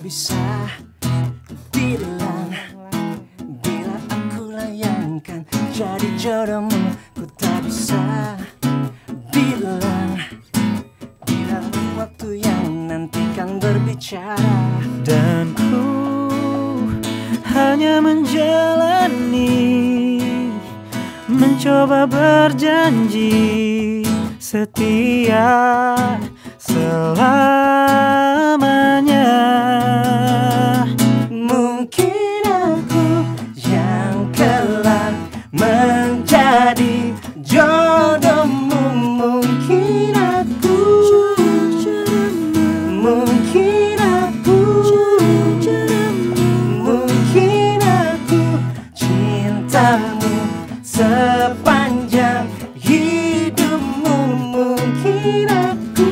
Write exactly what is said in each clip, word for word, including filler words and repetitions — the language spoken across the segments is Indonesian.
bisa bilang bila aku layangkan jadi jodohmu. Ku tak bisa bilang bila waktu yang nanti kan berbicara. Dan ku hanya menjalani, mencoba berjanji setia selamanya. Mungkin aku yang kelak menjadi jodohmu. Mungkin aku, mungkin aku, mungkin aku cintamu sepanjang hidupmu. Mungkin aku,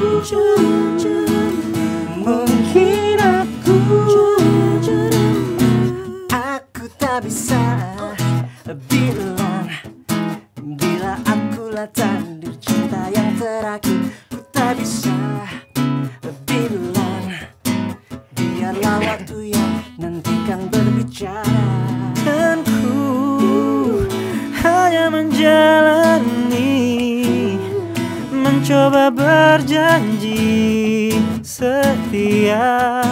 mungkin aku, aku tak bisa bilang bila akulah takdir cinta yang terakhir. Ku tak bisa bilang, biarlah waktu yang nanti kan berbicara. Dan ku hanya menjalani, mencoba berjanji setia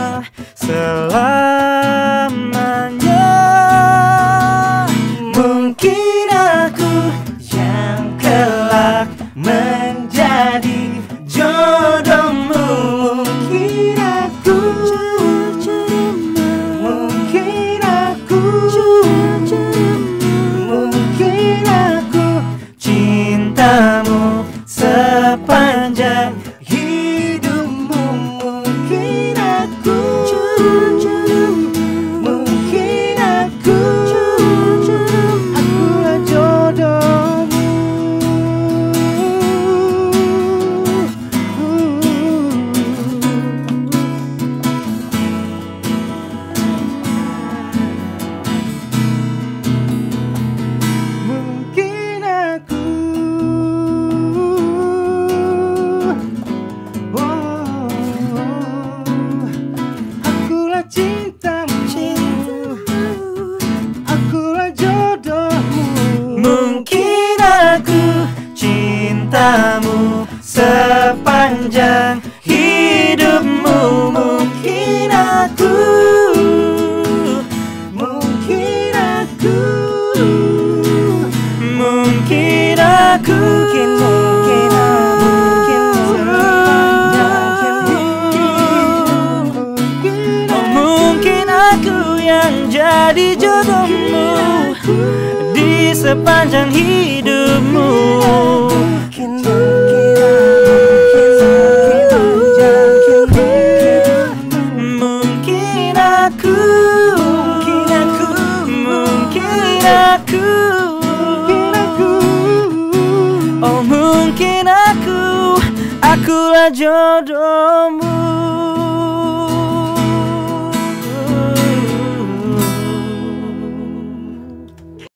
selamanya. Mungkin aku yang kelak menjadi jodohmu. Mungkin aku, mungkin aku, mungkin aku Cintamu sepanjang hidupmu. Mungkin aku, mungkin aku, akulah jodohmu. Mungkin aku, oh, akulah cintamu, akulah jodohmu. Mungkin aku cintamu sepanjang hidupmu. Mungkin aku, mungkin aku, Mungkin aku mungkin mungkin mungkin sepanjang hidupmu. Oh, mungkin aku yang jadi jodohmu di sepanjang hidupmu. Mungkin mungkin Mungkin aku, mungkin aku, mungkin aku, mungkin aku, oh mungkin aku, akulah jodohmu.